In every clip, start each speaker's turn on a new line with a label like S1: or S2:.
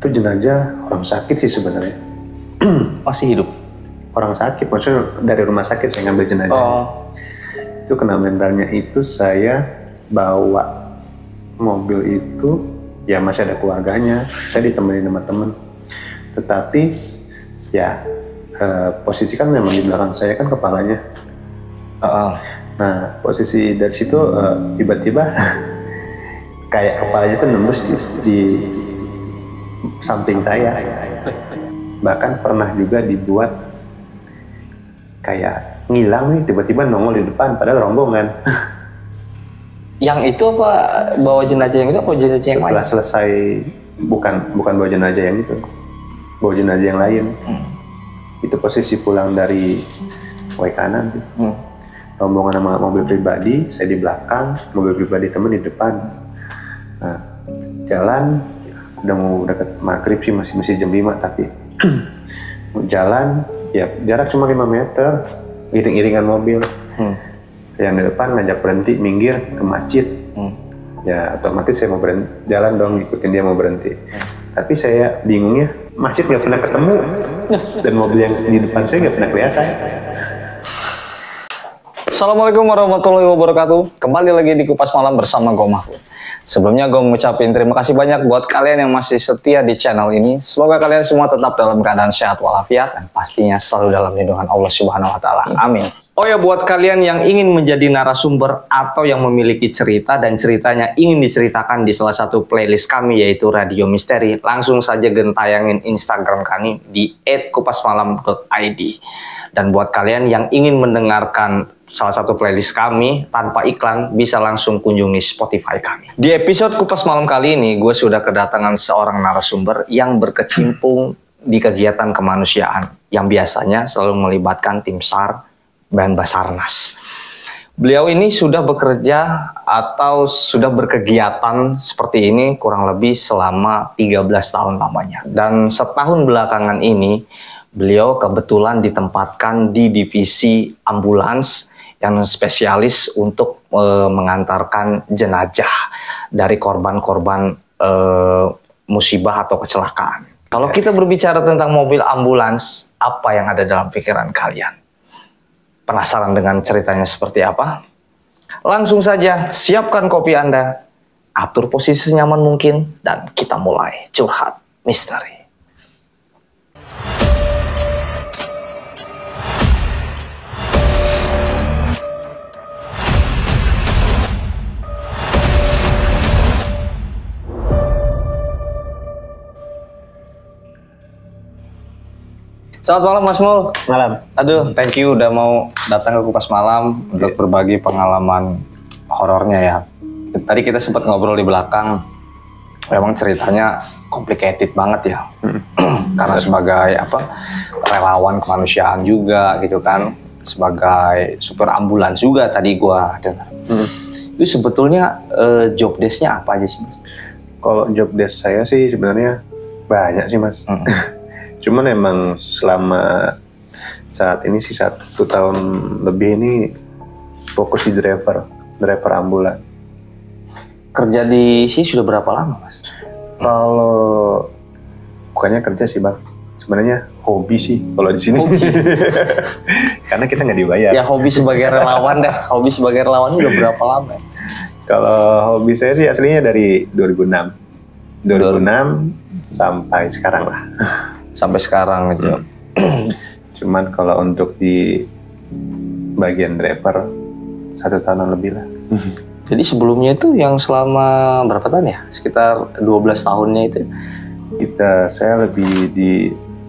S1: Itu jenazah orang sakit sih sebenarnya.
S2: Masih hidup?
S1: Orang sakit, maksudnya dari rumah sakit saya ngambil jenazah. Itu kena mentalnya itu saya bawa mobil itu, ya masih ada keluarganya, saya ditemenin sama temen. Tetapi ya posisi kan memang di belakang saya kan kepalanya. Nah posisi dari situ tiba-tiba kayak kepalanya tuh nembus di samping saya. Bahkan pernah juga dibuat kayak ngilang nih, tiba-tiba nongol di depan padahal rombongan.
S2: Yang itu apa bawa jenazah yang itu apa jenazah yang lain?
S1: Setelah selesai, bukan bawa jenazah yang itu, bawa jenazah yang lain. Itu posisi pulang dari way kanan, rombongan sama mobil pribadi, saya di belakang, mobil pribadi temen di depan. Nah, jalan udah mau deket maghrib sih, masih jam 5 tapi mau jalan ya jarak cuma 5 meter, iring-iringan mobil. Yang di depan ngajak berhenti, minggir ke masjid. Ya otomatis saya mau berhenti, jalan dong, ikutin dia mau berhenti. Tapi saya bingungnya, masjid nggak pernah ketemu dan mobil yang di depan saya nggak pernah kelihatan.
S2: Assalamualaikum warahmatullahi wabarakatuh. Kembali lagi di Kupas Malam bersama gue Mahfud. Sebelumnya gue mengucapkan terima kasih banyak buat kalian yang masih setia di channel ini. Semoga kalian semua tetap dalam keadaan sehat walafiat dan pastinya selalu dalam lindungan Allah Subhanahu wa taala. Amin. Oh ya, buat kalian yang ingin menjadi narasumber atau yang memiliki cerita dan ceritanya ingin diceritakan di salah satu playlist kami yaitu Radio Misteri, langsung saja gentayangin Instagram kami di @kupasmalam.id. Dan buat kalian yang ingin mendengarkan salah satu playlist kami tanpa iklan, bisa langsung kunjungi Spotify kami. Di episode Kupas Malam kali ini, gue sudah kedatangan seorang narasumber yang berkecimpung di kegiatan kemanusiaan yang biasanya selalu melibatkan tim SAR dan Basarnas. Beliau ini sudah bekerja atau sudah berkegiatan seperti ini kurang lebih selama 13 tahun lamanya. Dan setahun belakangan ini, beliau kebetulan ditempatkan di divisi ambulans yang spesialis untuk mengantarkan jenazah dari korban-korban musibah atau kecelakaan. Kalau kita berbicara tentang mobil ambulans, apa yang ada dalam pikiran kalian? Penasaran dengan ceritanya seperti apa? Langsung saja siapkan kopi Anda, atur posisi senyaman mungkin, dan kita mulai curhat misteri. Selamat malam Mas Mul.
S1: Malam.
S2: Aduh, thank you udah mau datang ke Kupas Malam untuk berbagi pengalaman horornya ya. Tadi kita sempat ngobrol di belakang, memang ceritanya complicated banget ya. Karena sebagai relawan kemanusiaan juga gitu kan, sebagai supir ambulans juga tadi gua dengar. Itu sebetulnya job desk-nya apa aja sih?
S1: Kalau job desk saya sih sebenarnya banyak sih Mas. Cuman emang selama saat ini sih 1 tahun lebih ini fokus di driver ambulan.
S2: Kerja di sini sudah berapa lama Mas?
S1: Kalau bukannya kerja sih Bang, sebenarnya hobi sih kalau di sini. Karena kita nggak dibayar.
S2: Ya hobi sebagai relawan dah. Hobi sebagai relawan udah berapa lama?
S1: Kalau hobi saya sih aslinya dari 2006 sampai sekarang lah.
S2: Sampai sekarang gitu.
S1: Cuman kalau untuk di bagian driver 1 tahunan lebih lah.
S2: Jadi sebelumnya itu yang selama berapa tahun ya? Sekitar 12 tahunnya itu?
S1: Saya lebih di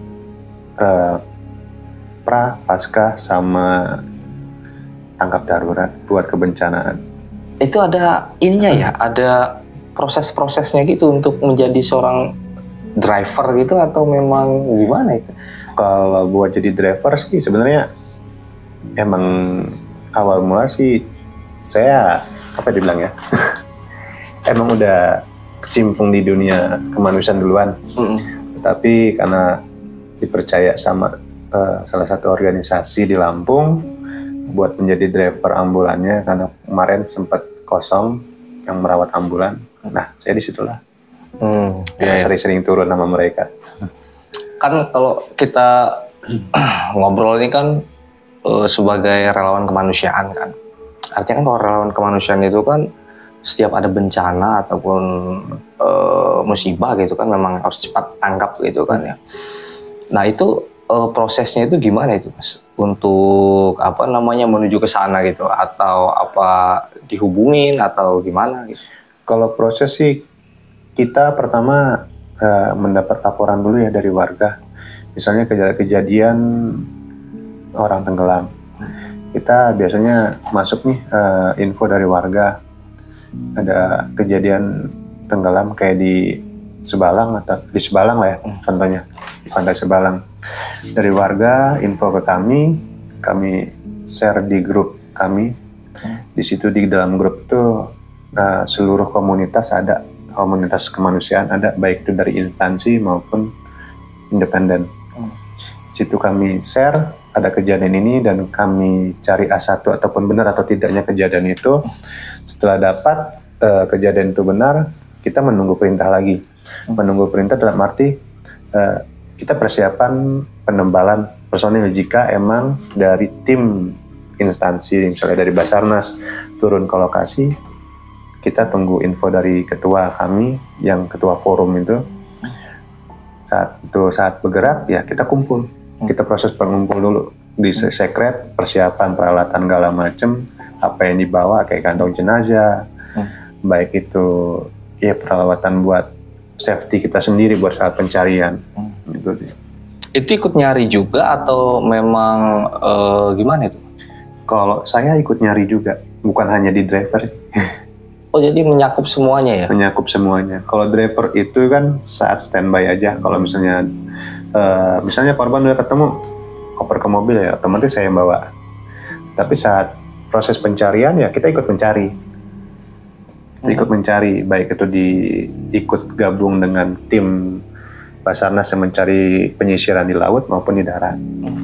S1: pra, pasca, sama tangkap darurat buat kebencanaan.
S2: Itu ada ininya ya? Ada proses-prosesnya gitu untuk menjadi seorang driver gitu atau memang gimana itu?
S1: Kalau buat jadi driver sih sebenarnya emang awal mula sih saya dibilang ya emang udah kecimpung di dunia kemanusiaan duluan. Tapi karena dipercaya sama salah satu organisasi di Lampung buat menjadi driver ambulannya karena kemarin sempat kosong yang merawat ambulan. Nah saya disitulah. Karena sering-sering turun sama mereka.
S2: Kan kalau kita ngobrol ini kan sebagai relawan kemanusiaan kan. Artinya kan kalau relawan kemanusiaan itu kan setiap ada bencana ataupun musibah gitu kan memang harus cepat tanggap gitu kan ya. Nah itu prosesnya itu gimana itu Mas? Untuk apa namanya menuju ke sana gitu atau apa dihubungin atau gimana gitu?
S1: Kalau proses sih kita pertama mendapat laporan dulu ya dari warga. Misalnya kejadian orang tenggelam. Kita biasanya masuk nih info dari warga. Ada kejadian tenggelam kayak di Sebalang atau di Sebalang lah ya contohnya, di Pantai Sebalang. Dari warga info ke kami share di grup kami. Di situ di dalam grup itu seluruh komunitas ada, komunitas kemanusiaan ada, baik itu dari instansi maupun independen. Di situ kami share ada kejadian ini dan kami cari A1 ataupun benar atau tidaknya kejadian itu. Setelah dapat kejadian itu benar, kita menunggu perintah lagi. Menunggu perintah dalam arti kita persiapan penembalan personil jika emang dari tim instansi, misalnya dari Basarnas turun ke lokasi, kita tunggu info dari ketua kami, yang ketua forum itu. Saat bergerak ya kita kumpul, kita proses pengumpul dulu di sekret, persiapan peralatan segala macem, apa yang dibawa kayak kantong jenazah, baik itu ya perawatan buat safety kita sendiri buat saat pencarian. Gitu sih.
S2: Itu ikut nyari juga atau memang gimana itu?
S1: Kalau saya ikut nyari juga, bukan hanya di driver.
S2: Oh jadi menyakup semuanya ya?
S1: Menyakup semuanya. Kalau driver itu kan saat standby aja. Kalau misalnya korban udah ketemu, koper ke mobil ya otomatis saya yang bawa. Tapi saat proses pencarian ya kita ikut mencari. Ikut mencari, baik itu ikut gabung dengan tim Basarnas yang mencari penyisiran di laut maupun di darat.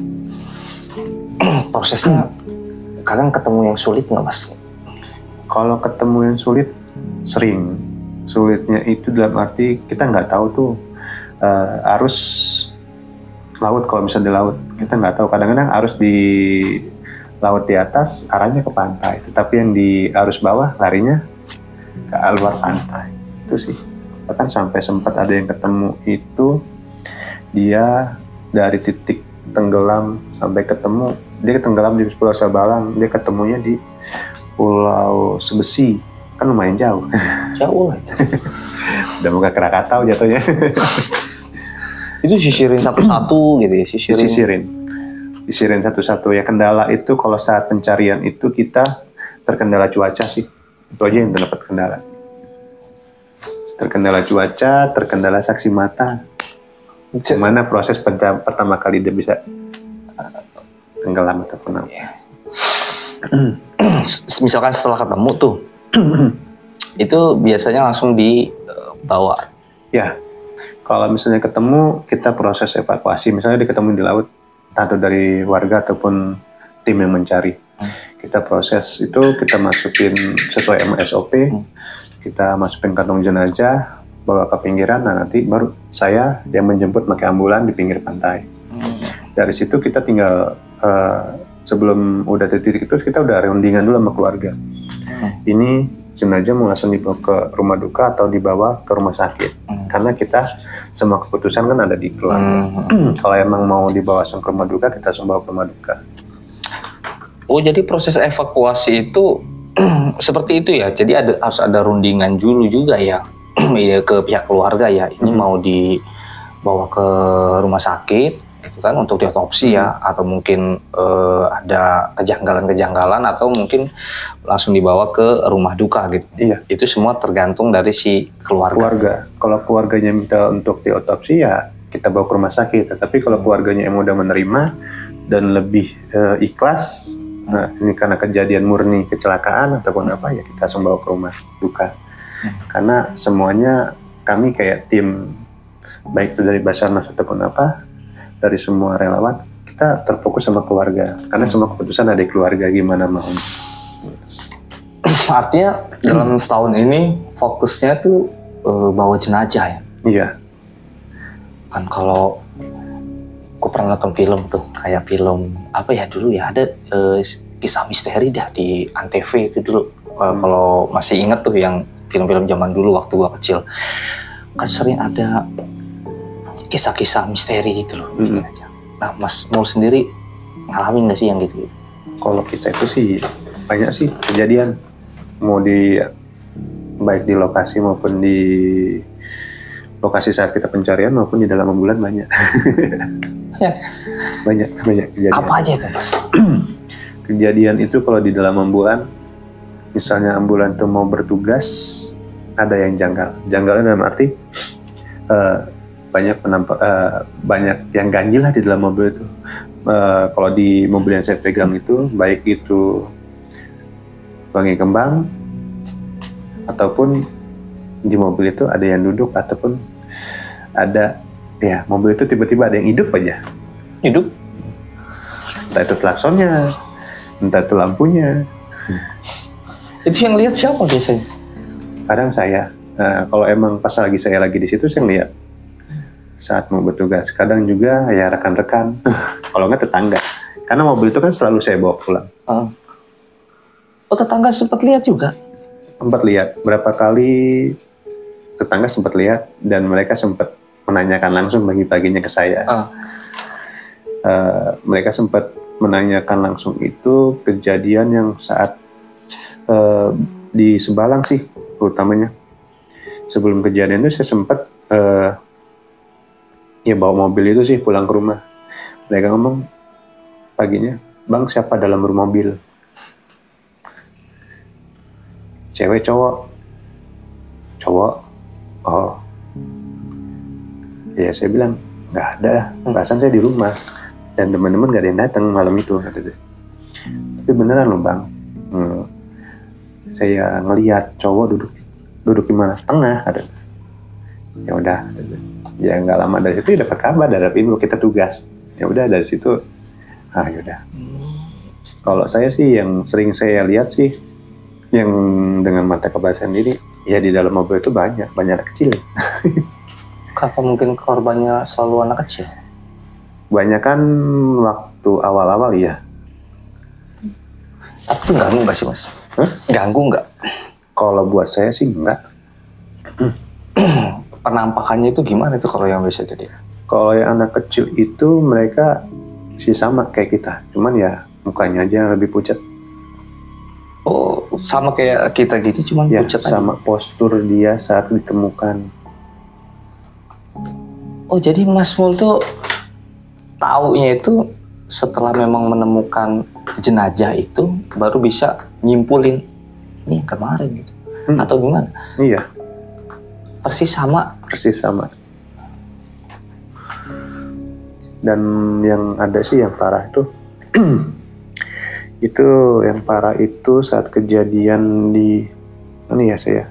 S2: Prosesnya kadang ketemu yang sulit nggak Mas?
S1: Kalau ketemu yang sulit, sering. Sulitnya itu dalam arti kita nggak tahu tuh arus laut. Kalau misalnya di laut, kita nggak tahu. Kadang-kadang arus di laut di atas arahnya ke pantai, tetapi yang di arus bawah larinya ke luar pantai. Itu sih. Bahkan sampai sempat ada yang ketemu itu dia dari titik tenggelam sampai ketemu, dia tenggelam di Pulau Sebalang, dia ketemunya di Pulau Sebesi, kan lumayan jauh.
S2: Jauh lah.
S1: Udah muka Krakatau jatuhnya.
S2: Itu sisirin satu-satu gitu ya? Sisirin satu-satu ya. Kendala itu kalau saat pencarian itu kita terkendala cuaca sih. Itu aja yang dapat kendala. Terkendala cuaca, terkendala saksi mata. Gimana proses pertama kali dia bisa tenggelam ataupun apa. Misalkan setelah ketemu tuh, itu biasanya langsung dibawa.
S1: Ya, kalau misalnya ketemu, kita proses evakuasi. Misalnya diketemu di laut, entah itu dari warga ataupun tim yang mencari. Kita proses itu, kita masukin sesuai SOP, kita masukin kantong jenazah, bawa ke pinggiran, nah nanti baru saya yang menjemput pakai ambulan di pinggir pantai. Dari situ kita tinggal sebelum udah titik itu kita udah rundingan dulu sama keluarga. Ini jenazah mau langsung dibawa ke rumah duka atau dibawa ke rumah sakit. Karena kita semua keputusan kan ada di keluarga. Kalau emang mau dibawa langsung ke rumah duka, kita langsung bawa ke rumah duka.
S2: Oh jadi proses evakuasi itu seperti itu ya. Jadi harus ada rundingan dulu juga ya. Ya ke pihak keluarga ya. Ini mau dibawa ke rumah sakit itu kan untuk diotopsi ya, atau mungkin ada kejanggalan-kejanggalan atau mungkin langsung dibawa ke rumah duka gitu.
S1: Iya.
S2: Itu semua tergantung dari si keluarga.
S1: Kalau keluarganya minta untuk diotopsi ya kita bawa ke rumah sakit. Tapi kalau keluarganya yang udah menerima dan lebih ikhlas, nah ini karena kejadian murni kecelakaan ataupun apa ya kita langsung bawa ke rumah duka. Karena semuanya kami kayak tim, baik itu dari Basarnas ataupun apa, dari semua relawan, kita terfokus sama keluarga. Karena semua keputusan ada di keluarga, gimana mau.
S2: Artinya dalam setahun ini fokusnya tuh bawa jenazah ya.
S1: Iya.
S2: Kan kalau aku pernah nonton film tuh, kayak film apa ya dulu ya, ada kisah misteri dah di Antv itu dulu. Kalau masih inget tuh yang film-film zaman dulu waktu gua kecil, kan sering ada kisah-kisah misteri gitu loh. Aja. Nah, Mas Mul sendiri ngalamin nggak sih yang gitu?
S1: Kalau kisah itu sih banyak sih kejadian, mau di baik di lokasi maupun di lokasi saat kita pencarian maupun di dalam ambulan banyak.
S2: Ya.
S1: banyak kejadian.
S2: Apa aja itu, Mas?
S1: Kejadian itu kalau di dalam ambulan, misalnya ambulan itu mau bertugas, ada yang janggal. Janggalnya dalam arti banyak yang ganjil lah di dalam mobil itu. Kalau di mobil yang saya pegang itu, baik itu wangi kembang ataupun di mobil itu ada yang duduk ataupun ada ya mobil itu tiba-tiba ada yang hidup aja.
S2: Hidup?
S1: Entah itu klaksonnya, entah itu lampunya.
S2: Itu yang lihat siapa biasanya?
S1: Kadang saya, kalau emang pas saya lagi di situ saya lihat saat mau bertugas. Kadang juga ya rekan-rekan, kalau nggak tetangga. Karena mobil itu kan selalu saya bawa pulang.
S2: Oh, tetangga sempat lihat juga?
S1: Sempat lihat, berapa kali tetangga sempat lihat dan mereka sempat menanyakan langsung pagi-paginya ke saya. Mereka sempat menanyakan langsung itu kejadian yang saat di Sebalang sih, utamanya. Sebelum kejadian itu saya sempat ya bawa mobil itu sih pulang ke rumah. Mereka ngomong paginya, "Bang, siapa dalam mobil? Cewek, cowok?" "Cowok." "Oh." Ya saya bilang, "Nggak ada, perasaan saya di rumah. Dan teman-teman nggak ada yang datang malam itu." "Tapi beneran loh Bang. Saya ngelihat cowok duduk di mana? Tengah." Ada. Ya udah. Ya nggak lama dari situ dapat kabar, dapat info kita tugas. Ya udah dari situ. Yaudah. Kalau saya sih yang sering saya lihat sih, yang dengan mata kepala sendiri, ya di dalam mobil itu banyak anak kecil.
S2: Apa mungkin korbannya selalu anak kecil?
S1: Banyak kan waktu awal-awal ya.
S2: Tapi ganggu nggak sih Mas? Ganggu nggak?
S1: Kalau buat saya sih enggak.
S2: Penampakannya itu gimana tuh kalau yang biasa jadi?
S1: Kalau yang anak kecil itu mereka sih sama kayak kita, cuman ya mukanya aja yang lebih pucat.
S2: Oh, sama kayak kita gitu, cuman
S1: Ya,
S2: pucat
S1: sama
S2: aja.
S1: postur dia saat ditemukan.
S2: Oh, jadi Mas Mul tuh taunya itu setelah memang menemukan jenazah itu baru bisa nyimpulin ini yang kemarin gitu. Atau gimana?
S1: Iya,
S2: Persis sama.
S1: persis sama. Dan yang ada sih yang parah itu itu yang parah itu saat kejadian di ini ya saya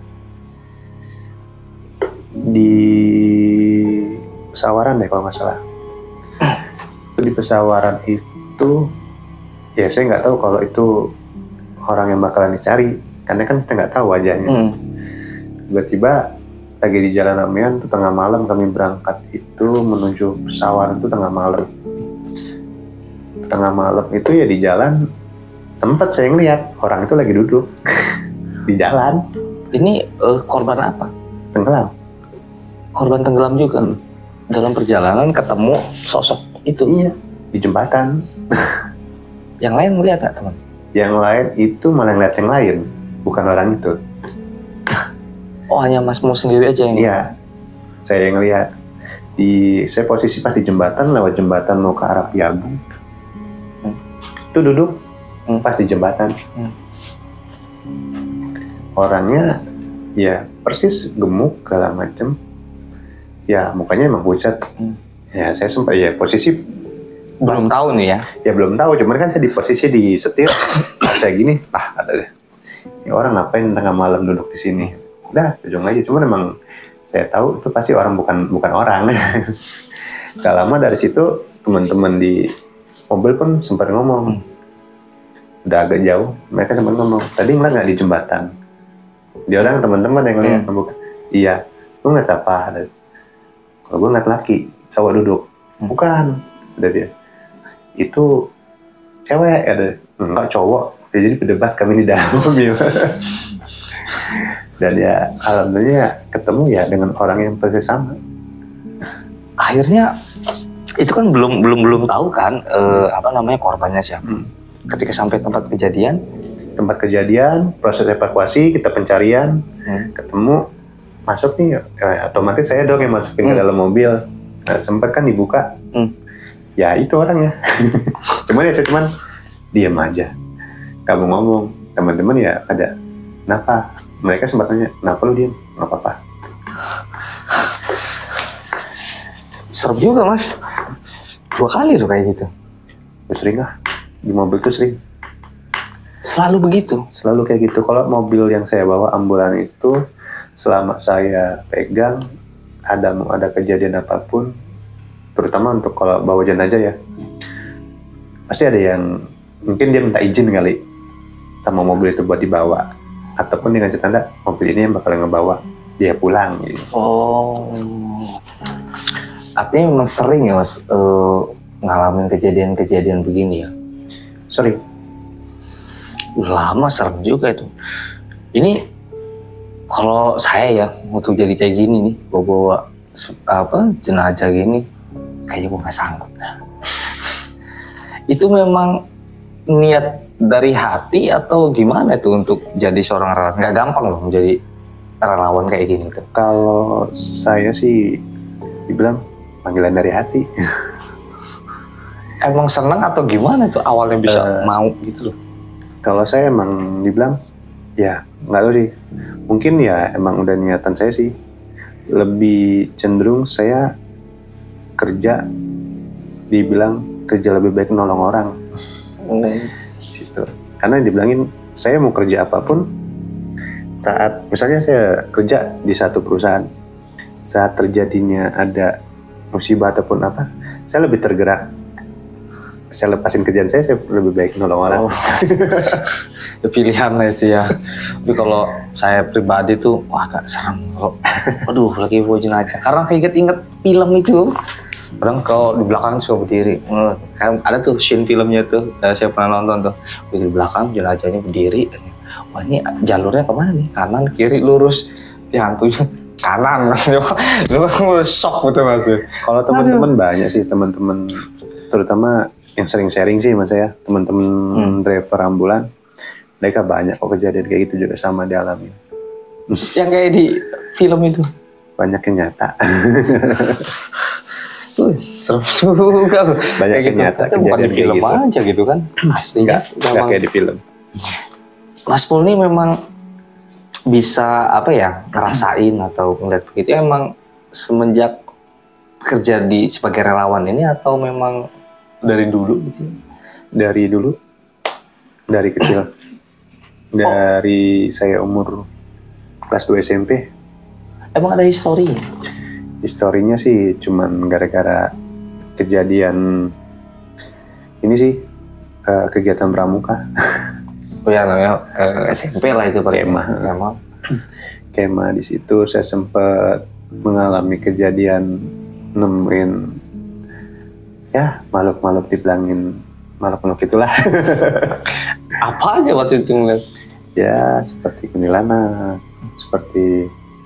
S1: di Pesawaran deh kalau nggak salah. Di Pesawaran itu ya saya nggak tahu kalau itu orang yang bakalan dicari karena kan kita nggak tahu wajahnya. Tiba-tiba lagi di Jalan Amian tuh tengah malam, kami berangkat itu menuju Pesawaran itu tengah malam. Tengah malam itu ya di jalan sempat saya ngeliat orang itu lagi duduk di jalan.
S2: Ini korban apa?
S1: Tenggelam.
S2: Korban tenggelam juga. Dalam perjalanan ketemu sosok itu.
S1: Iya, di jembatan.
S2: Yang lain melihat nggak teman?
S1: Yang lain itu malah ngeliat yang lain, bukan orang itu.
S2: Oh, hanya Mas Mul sendiri aja yang?
S1: Iya, saya yang lihat. Saya posisi pas di jembatan, lewat jembatan mau ke arah Piagung. Itu duduk pas di jembatan. Orangnya ya persis gemuk segala macem. Ya mukanya emang pucat. Ya saya sempat ya posisi
S2: Belum tahu nih ya.
S1: Ya belum tahu, cuman kan saya di posisi di setir. Saya gini, ada deh. Ini orang ngapain tengah malam duduk di sini? Udah, ujung aja. Cuman emang saya tahu itu pasti orang bukan orang. Gak lama dari situ teman-teman di mobil pun sempat ngomong. Udah agak jauh, mereka sempat ngomong. Tadi ngeliat nggak di jembatan? Dia orang teman-teman yang lihat, bukan? Iya. Lu ngeliat apa? Kalau gue ngeliat laki, cowok duduk. Bukan, ada dia. Itu cewek, ada. Enggak, cowok. Ya, jadi berdebat kami di dalam mobil. Dan ya alhamdulillah ketemu ya dengan orang yang persis sama.
S2: Akhirnya itu kan belum tahu kan korbannya siapa. Ketika sampai tempat kejadian,
S1: proses evakuasi, kita pencarian, ketemu, masuk nih, otomatis saya dong yang masukin ke dalam mobil. Nah, sempat kan dibuka, ya itu orangnya. Cuman diam aja, kamu ngomong, teman-teman ya ada, kenapa? Mereka sempat tanya, kenapa lu diam? Nggak apa-apa.
S2: Serem juga mas, 2 kali tuh kayak gitu.
S1: Sering lah, di mobil tuh sering.
S2: Selalu begitu?
S1: Selalu kayak gitu. Kalau mobil yang saya bawa ambulan itu, selama saya pegang, ada kejadian apapun, terutama untuk kalau bawa jenazah ya, pasti ada yang mungkin dia minta izin kali sama mobil itu buat dibawa, ataupun dia ngasih tanda mobil ini yang bakal ngebawa dia pulang gitu.
S2: Oh, artinya memang sering ya mas ngalamin kejadian-kejadian begini ya?
S1: Sering.
S2: Lama, serem juga itu. Ini kalau saya ya untuk jadi kayak gini nih, bawa jenazah gini, kayaknya gue nggak sanggup. Itu memang niat dari hati atau gimana itu untuk jadi seorang relawan? Nggak gampang loh menjadi relawan kayak gini tuh.
S1: Kalau saya sih dibilang panggilan dari hati.
S2: Emang seneng atau gimana tuh awalnya bisa mau gitu loh?
S1: Kalau saya emang dibilang, ya nggak tahu sih. Mungkin ya emang udah niatan saya sih. Lebih cenderung saya kerja, dibilang kerja lebih baik nolong orang. Gitu. Karena dibilangin, saya mau kerja apapun, saat misalnya saya kerja di satu perusahaan, saat terjadinya ada musibah ataupun apa, saya lebih tergerak. Saya lepasin kerjaan saya lebih baik nolong orang.
S2: Pilihan lah itu ya. Tapi kalau saya pribadi tuh, wah agak serem kok. Aduh, lagi bawa jenazah. Karena inget film itu. Kadang kalau di belakang suka berdiri. Ada tuh scene filmnya tuh, saya pernah nonton tuh. Di belakang jenazahnya berdiri. Wah ini jalurnya kemana nih? Kanan, kiri, lurus. Dihantunya kanan. Lu shock gitu mas.
S1: Kalau teman-teman banyak sih, teman-teman terutama yang sering sharing sih mas saya, teman-teman driver ambulan, mereka banyak kok kejadian kayak gitu juga sama dialami.
S2: Yang kayak di film itu?
S1: Banyak yang nyata.
S2: Serem juga tuh.
S1: Banyak yang
S2: gitu.
S1: nyata.
S2: Bukan di film gitu aja gitu kan? Asli
S1: nggak kayak di film.
S2: Mas Pul ini memang bisa ngerasain atau ngeliat begitu. Emang semenjak kerja sebagai relawan ini atau memang dari dulu gitu?
S1: Dari dulu, dari kecil. Dari saya umur kelas 2 SMP.
S2: Emang ada historinya?
S1: Historinya sih cuman gara-gara kejadian ini sih, kegiatan pramuka.
S2: Oh ya namanya SMP lah itu
S1: Kemah di situ saya sempat mengalami kejadian nemuin ya makhluk-makhluk, dibilangin makhluk-makhluk itulah.
S2: Apa aja waktu itu ngeliat?
S1: Ya seperti kuntilanak, seperti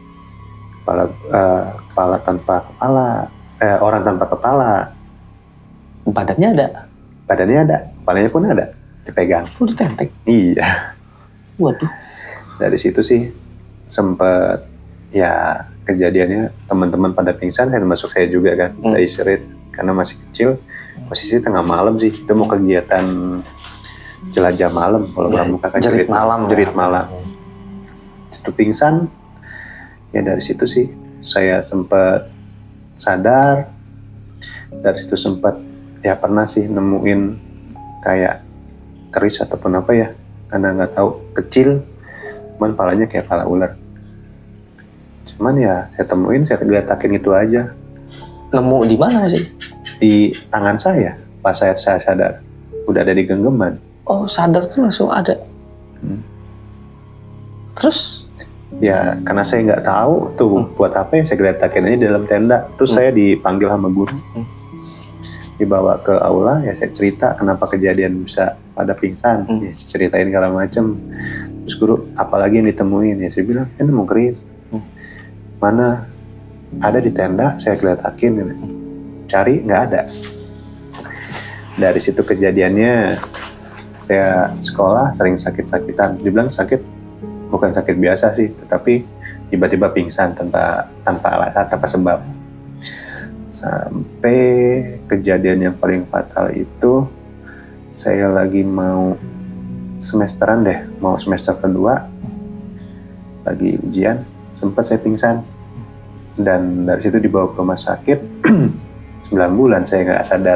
S1: kepala tanpa kepala, orang tanpa kepala.
S2: Badannya ada?
S1: Badannya ada, kepalanya pun ada, dipegang.
S2: Udah tentek?
S1: Iya.
S2: Waduh.
S1: Dari situ sih sempet ya kejadiannya teman-teman pada pingsan, termasuk saya juga kan, saya istirahat karena masih kecil. Posisi tengah malam sih, itu mau kegiatan jelajah malam kalau pramuka kan, jerit malam. Itu pingsan. Ya dari situ sih saya sempat sadar. Dari situ sempat ya pernah sih nemuin kayak keris ataupun apa ya, karena nggak tahu, kecil, cuman palanya kayak pala ular. Cuman ya saya temuin, saya letakin itu aja.
S2: Nemu di mana sih?
S1: Di tangan saya, pas saya sadar udah ada di genggaman.
S2: Oh sadar tuh langsung ada. Terus?
S1: Ya karena saya nggak tahu tuh buat apa ya, saya geletakin aja di dalam tenda. Terus saya dipanggil sama guru, dibawa ke aula, ya saya cerita kenapa kejadian bisa pada pingsan, ya, saya ceritain segala macem. Terus guru, apalagi yang ditemuin? Ya saya bilang, ini nemu keris. Mana? Ada di tenda, saya geletakin, cari nggak ada. Dari situ kejadiannya, saya sekolah sering sakit-sakitan. Dibilang sakit, bukan sakit biasa sih, tetapi tiba-tiba pingsan tanpa alasan, tanpa sebab. Sampai kejadian yang paling fatal itu, saya lagi mau semesteran deh, mau semester kedua, lagi ujian, sempat saya pingsan. Dan dari situ dibawa ke rumah sakit, 9 bulan saya nggak sadar.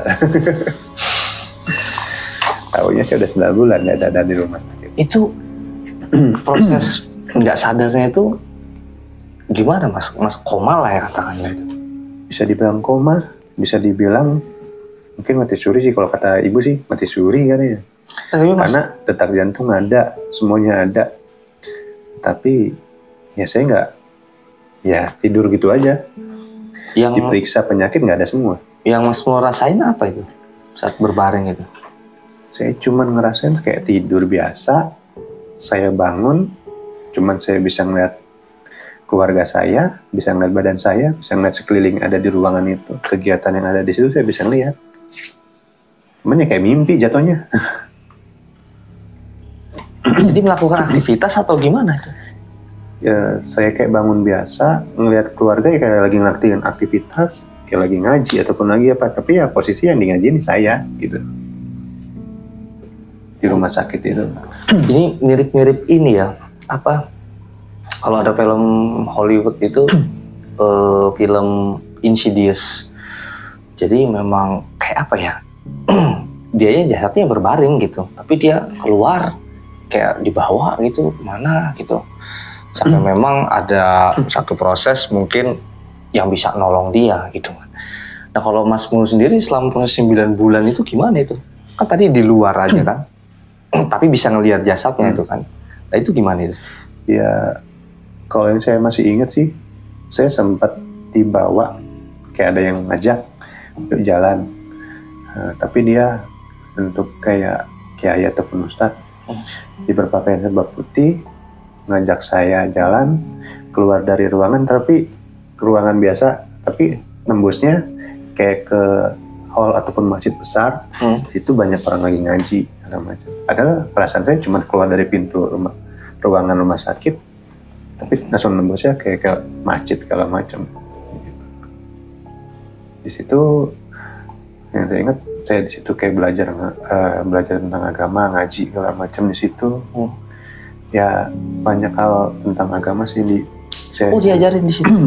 S1: Tahunya sih udah 9 bulan nggak sadar di rumah sakit.
S2: Itu proses nggak sadarnya itu gimana mas? Mas koma lah ya katakannya itu.
S1: Bisa dibilang koma, bisa dibilang mungkin mati suri sih, kalau kata ibu sih mati suri kan ya. Karena detak jantung ada, semuanya ada. Tapi ya saya nggak, ya tidur gitu aja. Yang diperiksa penyakit nggak ada semua.
S2: Yang mas mau rasain apa itu saat berbaring itu?
S1: Saya cuman ngerasain kayak tidur biasa. Saya bangun, cuman saya bisa ngeliat keluarga saya, bisa ngeliat badan saya, bisa ngeliat sekeliling ada di ruangan itu, kegiatan yang ada di situ saya bisa ngeliat. Cuman ya kayak mimpi jatuhnya.
S2: Jadi melakukan aktivitas atau gimana itu?
S1: Ya saya kayak bangun biasa, ngeliat keluarga ya kayak lagi ngelakuin aktivitas, kayak lagi ngaji ataupun lagi apa, tapi ya posisi yang di ngaji ini saya gitu. Di rumah sakit itu.
S2: Ini mirip-mirip ini ya, apa? Kalau ada film Hollywood itu film Insidious. Jadi memang kayak apa ya? Dianya jasadnya berbaring gitu, tapi dia keluar kayak dibawa gitu mana gitu. Sampai memang ada satu proses mungkin yang bisa nolong dia gitu. Nah kalau Mas Mul sendiri selama proses 9 bulan itu gimana itu? Kan tadi di luar aja kan? Tapi bisa ngelihat jasadnya itu kan. Nah itu gimana itu?
S1: Ya kalau yang saya masih ingat sih, saya sempat dibawa kayak ada yang ngajak untuk jalan. Tapi dia bentuk kayak kiai ataupun ustadz, di berpakaian serba putih, ngajak saya jalan keluar dari ruangan, tapi ruangan biasa, tapi nembusnya kayak ke hall ataupun masjid besar. Itu banyak orang lagi ngaji segala macam. Padahal perasaan saya cuma keluar dari pintu ruangan rumah sakit, tapi langsung nembusnya kayak ke masjid segala macam. Di situ yang saya ingat, saya di situ kayak belajar tentang agama, ngaji segala macam di situ. Ya banyak hal tentang agama sih saya
S2: diajarin di situ.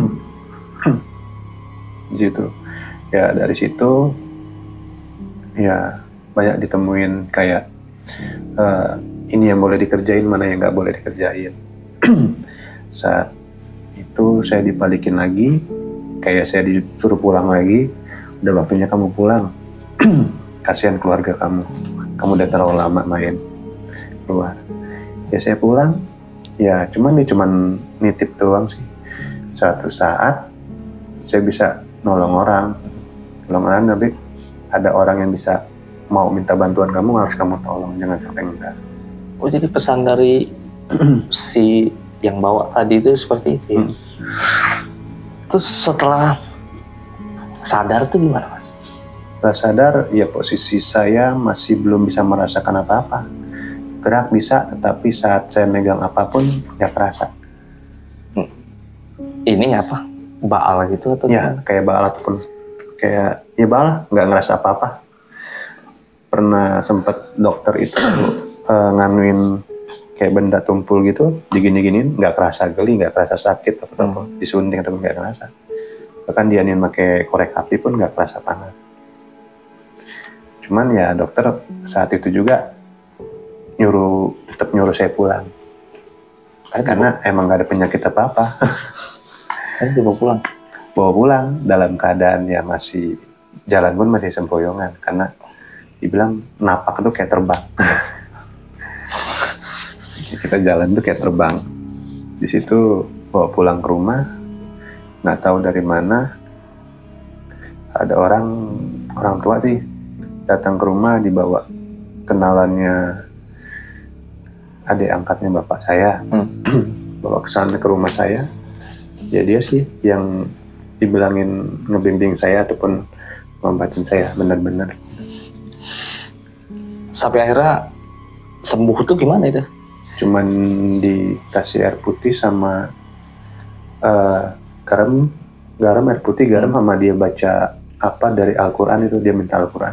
S1: Di situ. Ya dari situ ya banyak ditemuin kayak ini yang boleh dikerjain, mana yang nggak boleh dikerjain. Saat itu saya dibalikin lagi, kayak saya disuruh pulang lagi. Udah waktunya kamu pulang. Kasihan keluarga kamu udah terlalu lama main keluar. Ya saya pulang, ya cuman nitip doang sih. Suatu saat saya bisa nolong orang, tapi ada orang yang bisa mau minta bantuan kamu, harus kamu tolong, jangan sampai enggak.
S2: Oh jadi pesan dari si yang bawa tadi itu seperti itu ya? Terus setelah sadar tuh gimana mas?
S1: Setelah sadar, ya posisi saya masih belum bisa merasakan apa-apa. Gerak bisa, tetapi saat saya megang apapun nggak kerasa.
S2: Ini apa? Baal gitu atau
S1: ya gimana? Kayak baal ataupun kayak ya baal, nggak ngerasa apa-apa. Pernah sempat dokter itu nganuin kayak benda tumpul gitu, digini-giniin, nggak kerasa geli, nggak kerasa sakit apa-apa, disunting atau nggak kerasa. Bahkan dia nih pakai korek api pun nggak kerasa panas. Cuman ya dokter saat itu juga tetap nyuruh saya pulang. Karena emang gak ada penyakit apa-apa.
S2: Dibawa
S1: pulang dalam keadaan ya masih jalan pun masih sempoyongan, karena dibilang napak tuh kayak terbang. Kita jalan tuh kayak terbang. Di situ bawa pulang ke rumah, nggak tahu dari mana ada orang tua sih datang ke rumah, dibawa kenalannya adik angkatnya bapak saya. Bawa ke sana ke rumah saya. Ya dia sih yang dibilangin ngebimbing saya ataupun ngobatin saya benar-benar.
S2: Sampai akhirnya sembuh tuh gimana itu?
S1: Cuman dikasih air putih sama garam air putih sama dia baca apa dari Al-Quran, itu dia minta Al-Quran.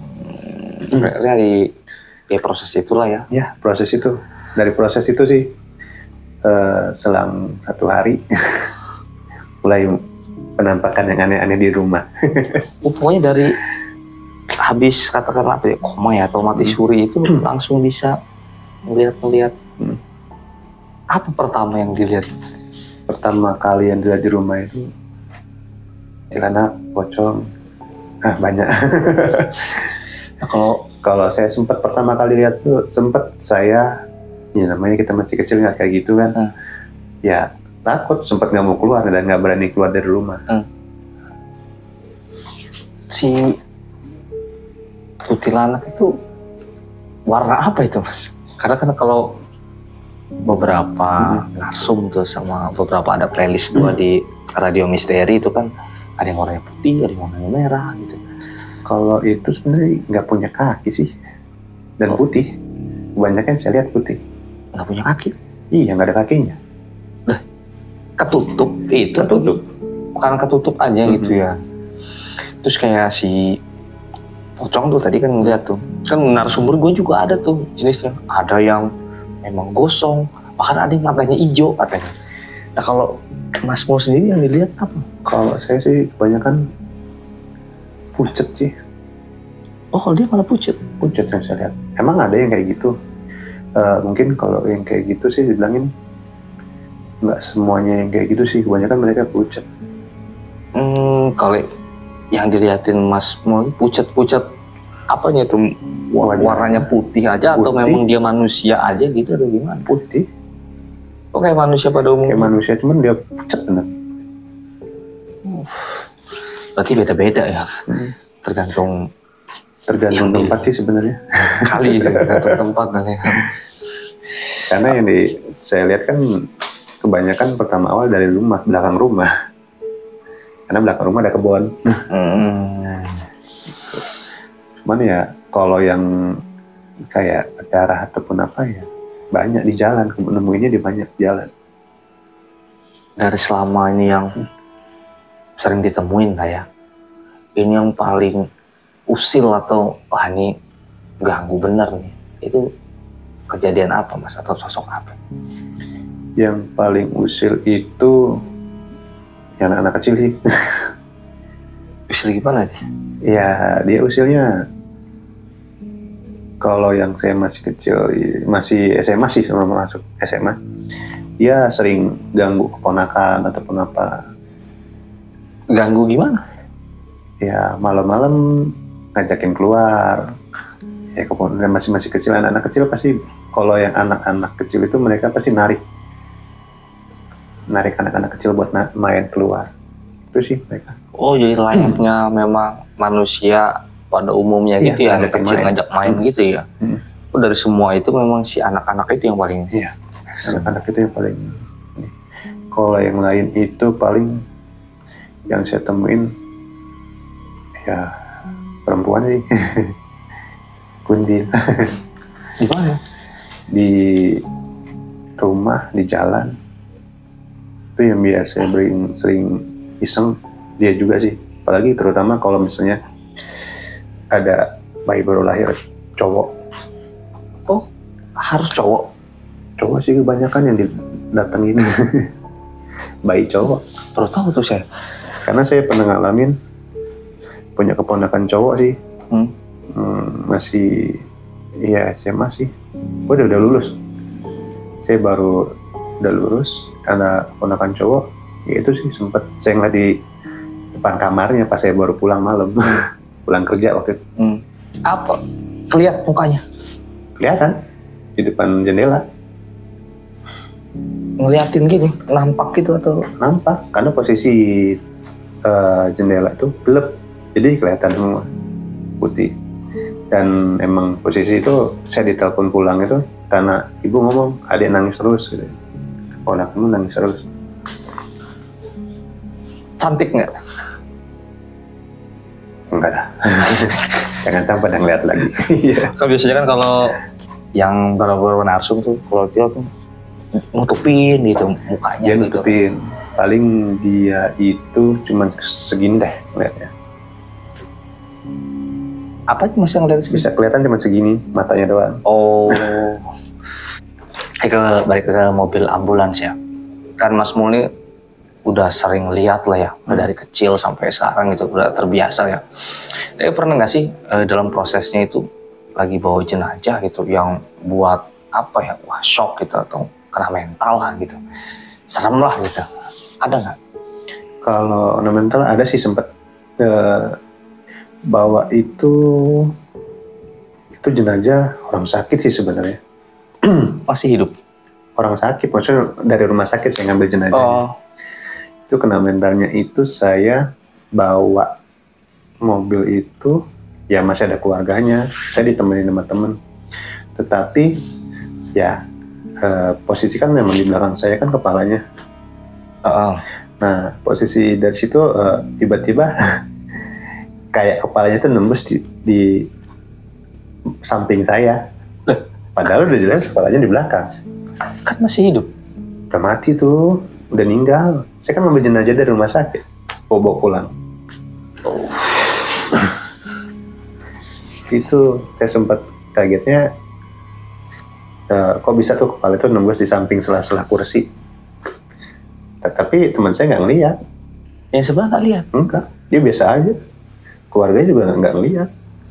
S2: Di proses itulah ya.
S1: Ya proses itu, dari proses itu sih selang 1 hari mulai penampakan yang aneh-aneh di rumah.
S2: Pokoknya dari habis katakanlah apa ya, koma ya atau mati suri itu langsung bisa melihat. Apa pertama yang dilihat?
S1: Pertama kali yang dilihat di rumah itu celana pocong. Banyak.
S2: Nah, kalau
S1: saya sempat pertama kali lihat tuh, saya ya namanya kita masih kecil nggak kayak gitu kan. Ya takut, sempat nggak mau keluar dan nggak berani keluar dari rumah.
S2: Si kuntilanak itu warna apa itu, Mas? Karena kalau beberapa narsum tuh sama beberapa ada playlist gua di Radio Misteri itu kan ada yang warnanya putih, ada yang warnanya merah gitu.
S1: Kalau itu sebenarnya nggak punya kaki sih, dan putih. Kebanyakan saya lihat putih.
S2: Nggak punya kaki?
S1: Iya, nggak ada kakinya.
S2: Ketutup itu?
S1: Ketutup.
S2: Bukan ketutup aja gitu ya. Terus kayak si pocong tuh tadi kan ngeliat tuh, kan narasumber gue juga ada tuh jenisnya. Ada yang memang gosong, bahkan ada yang matanya hijau katanya. Nah kalau Mas Mo sendiri yang dilihat apa?
S1: Kalau saya sih kebanyakan pucet sih.
S2: Oh kalau dia malah pucet?
S1: Pucet yang saya lihat. Emang ada yang kayak gitu. Mungkin kalau yang kayak gitu sih dibilangin nggak semuanya yang kayak gitu sih, kebanyakan mereka pucet.
S2: Kalau yang dilihatin Mas Mo pucet-pucet apanya tuh? Warnanya putih aja atau memang dia manusia aja gitu atau gimana?
S1: Putih.
S2: Oh kayak manusia pada umumnya?
S1: Kayak manusia, cuman dia pucet bener.
S2: Berarti beda-beda ya? Tergantung
S1: tempat sih sebenarnya.
S2: Kali tergantung tempat nanti.
S1: Karena yang saya lihat kan kebanyakan pertama awal dari rumah, belakang rumah. Karena belakang rumah ada kebun. Cuman ya kalau yang kayak darah ataupun apa ya banyak di jalan, nemuinnya di banyak jalan.
S2: Dari selama ini yang sering ditemuin lah ya, ini yang paling usil atau wah ini ganggu bener nih, itu kejadian apa Mas atau sosok apa?
S1: Yang paling usil itu yang anak-anak kecil sih.
S2: Usil gimana nih?
S1: Ya dia usilnya, kalau yang saya masih kecil, masih SMA sih, sebelum masuk SMA, dia sering ganggu keponakan ataupun apa.
S2: Ganggu gimana?
S1: Ya malam-malam ngajakin keluar. Ya kemudian masih kecil, anak-anak kecil pasti, kalau yang anak-anak kecil itu mereka pasti narik anak-anak kecil buat main keluar. Itu sih mereka. Oh
S2: jadi layaknya memang manusia pada umumnya gitu ya, anak kecil ngajak main gitu ya. Oh, dari semua itu memang si anak-anak itu yang paling.
S1: Iya, anak-anak itu yang paling. Kalau yang lain itu paling yang saya temuin ya perempuan sih. Kuntil.
S2: Di mana?
S1: Di rumah, di jalan. Itu yang biasa sering iseng, dia juga sih. Apalagi terutama kalau misalnya ada bayi baru lahir cowok.
S2: Oh, harus cowok?
S1: Cowok sih kebanyakan yang didatengin. Bayi cowok.
S2: Baru tahu tuh saya.
S1: Karena saya pernah ngalamin punya keponakan cowok sih. Masih ya SMA sih. Udah lulus. Saya baru udah lulus, karena keponakan cowok. Ya itu sih sempat saya ngeliat di depan kamarnya pas saya baru pulang malam. Pulang kerja waktu itu.
S2: Apa? Kelihatan mukanya?
S1: Kelihatan di depan jendela.
S2: ngeliatin gini, nampak gitu atau?
S1: Nampak, karena posisi jendela itu gelap, jadi kelihatan semua putih. Dan emang posisi itu saya ditelepon pulang itu karena ibu ngomong adik nangis terus gitu. Oh, anakmu nangis terus.
S2: Cantik nggak?
S1: Enggak lah. Jangan sampai ada ngeliat lagi.
S2: Kan biasanya kan kalau yang benar-benar narsum tuh, kalau dia tuh nutupin gitu mukanya.
S1: Dia
S2: gitu.
S1: nutupin. Paling dia itu cuma segini deh ngeliatnya.
S2: Apa sih mas yang ngeliat sih?
S1: Bisa kelihatan cuma segini, matanya doang.
S2: Oh. Balik ke mobil ambulans ya. Kan Mas Mul ini udah sering lihat lah ya, dari kecil sampai sekarang gitu, udah terbiasa ya. Tapi pernah nggak sih dalam prosesnya itu lagi bawa jenazah gitu yang buat apa ya, wah shock gitu atau kena mental lah gitu, serem lah gitu, ada nggak?
S1: Kalau mental ada sih, sempat bawa itu jenazah orang sakit sih sebenarnya.
S2: Masih hidup?
S1: Orang sakit, maksudnya dari rumah sakit saya ngambil jenazahnya.
S2: Oh.
S1: Itu kena mentalnya itu saya bawa mobil itu, ya masih ada keluarganya, saya ditemenin sama temen. Tetapi ya posisi kan memang di belakang saya kan kepalanya. Nah posisi dari situ tiba-tiba kayak kepalanya itu nembus di samping saya. Padahal udah jelas kepalanya di belakang.
S2: Kan masih hidup?
S1: Udah mati tuh, udah meninggal. Saya kan ngambil jenazah dari rumah sakit, bawa pulang.
S2: Oh.
S1: Itu saya sempat kagetnya, kok bisa tuh kepala itu nembus di samping sela-sela kursi. Tapi teman saya nggak ngeliat.
S2: Yang sebelah nggak lihat?
S1: Enggak, dia biasa aja. Keluarganya juga nggak ngeliat.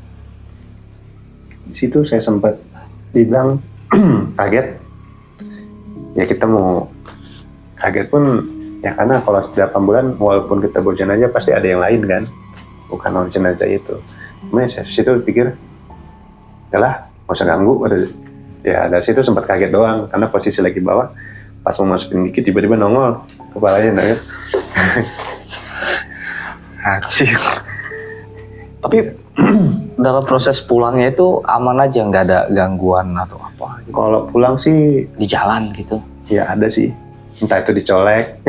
S1: Di situ saya sempat dibilang kaget. Ya kita mau kaget pun ya, karena kalau setiap ambulan walaupun kita bawa jenazah pasti ada yang lain kan, bukan orang jenazah itu. Cuma saya situ pikir, yalah nggak usah ganggu. Ya dari situ sempat kaget doang karena posisi lagi bawah, pas mau masukin dikit tiba-tiba nongol kepalanya nangis.
S2: Anjir. Tapi dalam proses pulangnya itu aman aja, nggak ada gangguan atau apa gitu?
S1: Kalau pulang sih
S2: Di jalan gitu?
S1: ya ada sih, entah itu dicolek.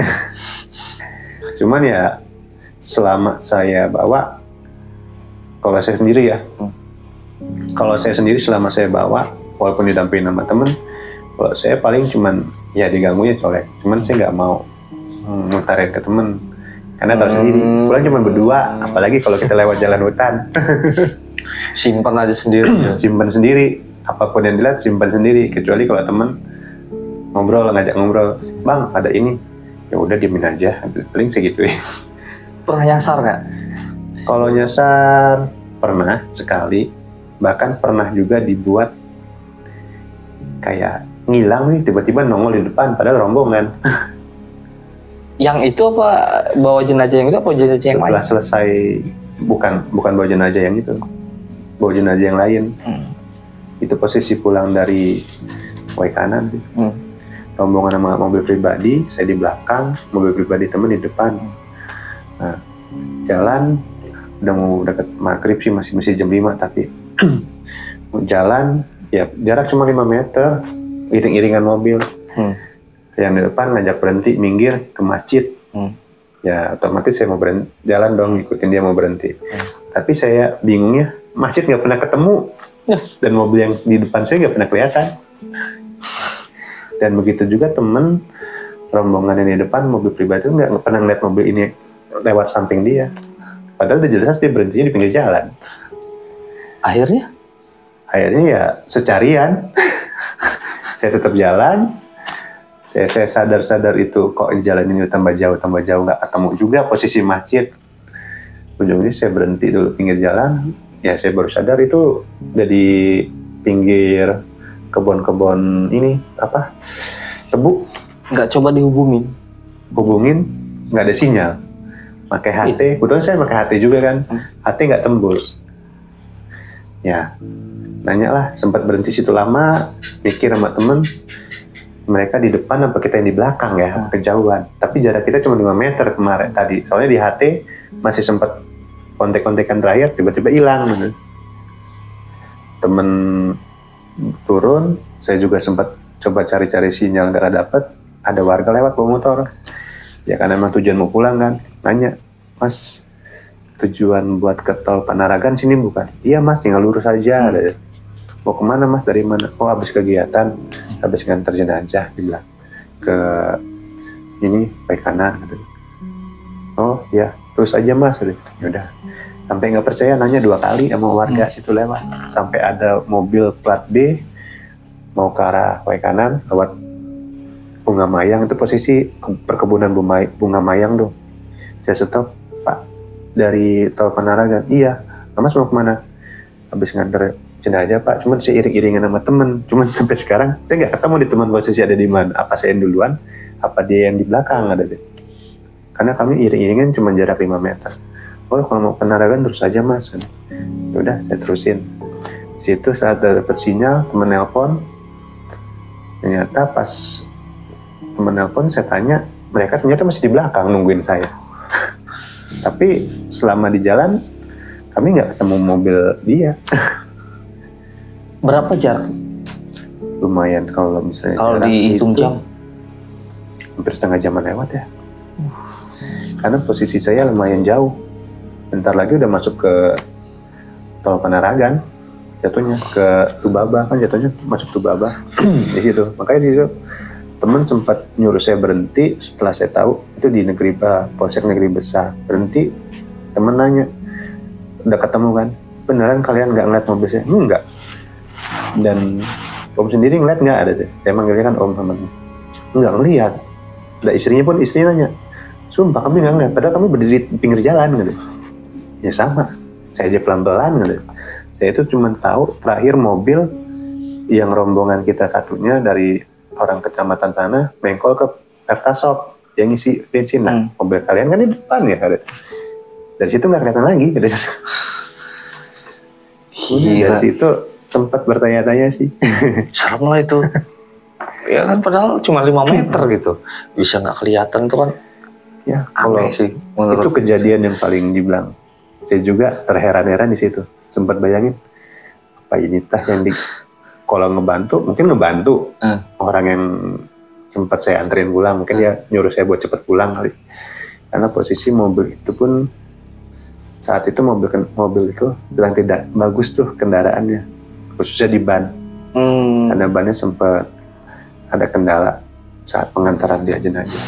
S1: Cuman ya selama saya bawa, kalau saya sendiri ya, kalau saya sendiri selama saya bawa, walaupun didampingin sama temen, kalau saya paling cuman ya diganggunya colek. Cuman saya nggak mau ngutarin ke temen, karena tahu sendiri, pulang cuma berdua, apalagi kalau kita lewat jalan hutan.
S2: Simpan aja sendiri ya?
S1: Simpan sendiri, apapun yang dilihat simpan sendiri, kecuali kalau temen ngobrol, ngajak ngobrol, bang ada ini, ya udah diemin aja, paling segitu ya.
S2: Pernah nyasar nggak?
S1: Kalau nyasar pernah sekali, bahkan pernah juga dibuat kayak ngilang nih, tiba-tiba nongol di depan padahal rombongan.
S2: Yang itu apa bawa jenazah yang itu apa jenazah yang lain?
S1: Setelah selesai, bukan bawa jenazah yang itu, bawa jenazah yang lain. Itu posisi pulang dari Waikanan, rombongan sama mobil pribadi, saya di belakang, mobil pribadi temen di depan. Nah, jalan udah mau deket maghrib sih, masih jam 5, tapi jalan ya jarak cuma 5 meter, iring-iringan mobil. Yang di depan ngajak berhenti, minggir ke masjid. Ya otomatis saya mau berhenti, jalan dong, ikutin dia mau berhenti. Tapi saya bingungnya, masjid nggak pernah ketemu, dan mobil yang di depan saya nggak pernah kelihatan. Dan begitu juga temen rombongan yang di depan, mobil pribadi itu nggak pernah ngeliat mobil ini lewat samping dia. Padahal udah jelas dia berhentinya di pinggir jalan.
S2: Akhirnya
S1: ya secarian. Saya tetap jalan. Saya sadar itu kok jalan ini tambah jauh nggak ketemu juga posisi masjid. Ujungnya saya berhenti dulu pinggir jalan. Ya saya baru sadar itu udah di pinggir kebun ini apa, tebu.
S2: nggak coba dihubungin?
S1: Hubungin nggak ada sinyal. Pakai HT, kebetulan saya pakai HT juga kan. HT nggak tembus. Ya nanya lah, sempat berhenti situ lama, mikir sama temen. mereka di depan apa kita yang di belakang ya, kejauhan. Tapi jarak kita cuma 5 meter kemarin tadi. Soalnya di HT masih sempat kontek-kontekan terakhir, tiba-tiba hilang gitu. Temen turun, saya juga sempat coba cari-cari sinyal nggak dapet. Ada warga lewat bawa motor. Ya kan emang tujuan mau pulang kan. Nanya, Mas, tujuan buat ke tol Panaragan sini bukan? Iya Mas, tinggal lurus aja. Mau kemana Mas? Dari mana? Oh, habis kegiatan, habis nganter jenazah, dibilang. Ke ini, baik kanan. Gitu. Oh ya, terus aja Mas. Gitu. Yaudah. Sampai nggak percaya, nanya 2 kali sama warga situ lewat. Sampai ada mobil plat B, mau ke arah baik kanan, lewat Bunga Mayang. Itu posisi perkebunan bunga mayang tuh. Saya stop, Pak, dari tol Panaragan. Iya, Mas mau kemana? Habis nganter jenazah Pak, cuman saya iring-iringan sama temen. Cuman sampai sekarang saya nggak ketemu di teman posisi ada di mana. Apa saya yang duluan, apa dia yang di belakang ada deh. Karena kami iring-iringan cuma jarak 5 meter. Oh, kalau mau Panaragan terus aja Mas. Udah, saya terusin. Situ saat dapat sinyal, temen nelpon. Ternyata pas temen nelpon, saya tanya, mereka ternyata masih di belakang nungguin saya. Tapi selama di jalan, kami nggak ketemu mobil dia.
S2: Berapa jarak?
S1: Lumayan kalau misalnya.
S2: Kalau dihitung jam?
S1: Hampir setengah jaman lewat ya. Karena posisi saya lumayan jauh. Bentar lagi udah masuk ke tol Panaragan. Jatuhnya ke Tubaba kan, jatuhnya masuk Tubaba. Di situ. Makanya di situ teman sempat nyuruh saya berhenti. Setelah saya tahu itu di Polsek Negeri Besar. Berhenti, teman nanya, udah ketemu kan? Beneran kalian nggak ngeliat mobil saya? Enggak. Dan Om sendiri ngeliat nggak ada deh? Saya manggilnya kan Om temannya. Nggak ngeliat. Dan istrinya nanya, sumpah kami nggak ngeliat. Padahal kami berdiri di pinggir jalan gitu. Ya sama. Saya aja pelan-pelan gitu. Saya itu cuma tahu terakhir mobil yang rombongan kita satunya dari orang kecamatan sana bengkol ke Pertasop yang ngisi bensin. Nah, mobil kalian kan di depan ya. Dari situ nggak kelihatan lagi. Dari situ sempat bertanya-tanya sih.
S2: Serem lah itu. Ya kan padahal cuma 5 meter gitu. Bisa nggak kelihatan tuh kan.
S1: Ya,
S2: aneh sih.
S1: Itu kejadian yang paling dibilang. Saya juga terheran-heran di situ. Sempat bayangin, apa ini tah yang kalau mungkin ngebantu orang yang sempat saya anterin pulang, mungkin dia nyuruh saya buat cepet pulang kali. Karena posisi mobil itu pun saat itu mobil itu bilang tidak bagus tuh kendaraannya, khususnya di ban. Karena bannya sempat ada kendala saat pengantaran dia jenazah.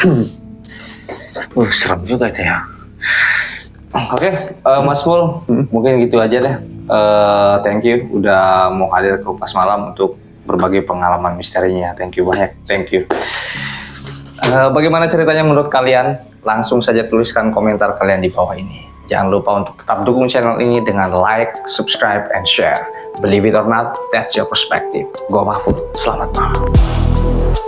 S2: Serem juga itu ya. Oke, Mas Mul, mungkin gitu aja deh. Thank you udah mau hadir ke Kupas Malam untuk berbagi pengalaman misterinya. Thank you banyak, thank you. Bagaimana ceritanya menurut kalian? Langsung saja tuliskan komentar kalian di bawah ini. Jangan lupa untuk tetap dukung channel ini dengan like, subscribe, and share. Believe it or not, that's your perspective. Gue Mahfud, selamat malam.